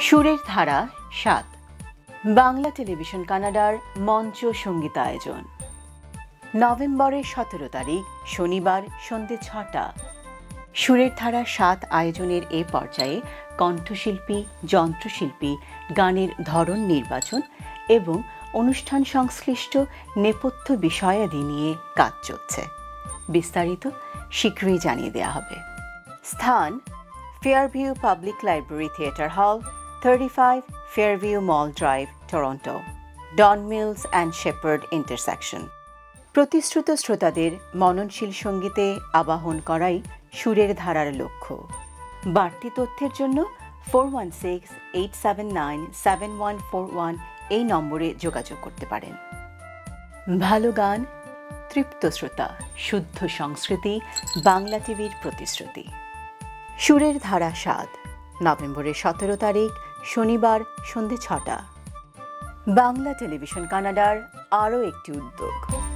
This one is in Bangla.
সুরের ধারা ৭ বাংলা টেলিভিশন কানাডার মঞ্চ সঙ্গীতায়োজন। নভেম্বরের ১৭ তারিখ শনিবার সন্ধ্যে ৬টা। সুরের ধারা ৭ আয়োজনের এ পর্যায়ে কণ্ঠশিল্পী, যন্ত্রশিল্পী, গানের ধরন নির্বাচন এবং অনুষ্ঠান সংশ্লিষ্ট নেপথ্য বিষয়াদি নিয়ে কাজ চলছে। বিস্তারিত শীঘ্রই জানিয়ে দেওয়া হবে। স্থান: ফেয়ারভিউ public library theatre hall, 35 Fairview Mall Drive, Toronto, Don Mills and Sheppard intersection. প্রতিশ্রুত শ্রোতাদের মননশীল সঙ্গীতে আবাহন করাই সুরের ধারার লক্ষ্য। বাড়তি তথ্যের জন্য 416-879-7141 এই নম্বরে যোগাযোগ করতে পারেন। ভালো গান, তৃপ্ত শ্রোতা, শুদ্ধ সংস্কৃতি, বাংলা টিভির প্রতিশ্রুতি। সুরের ধারা ৭ নভেম্বরের ১৭ তারিখ শনিবার সন্ধ্যে ৬টা। বাংলা টেলিভিশন কানাডার আরও একটি উদ্যোগ।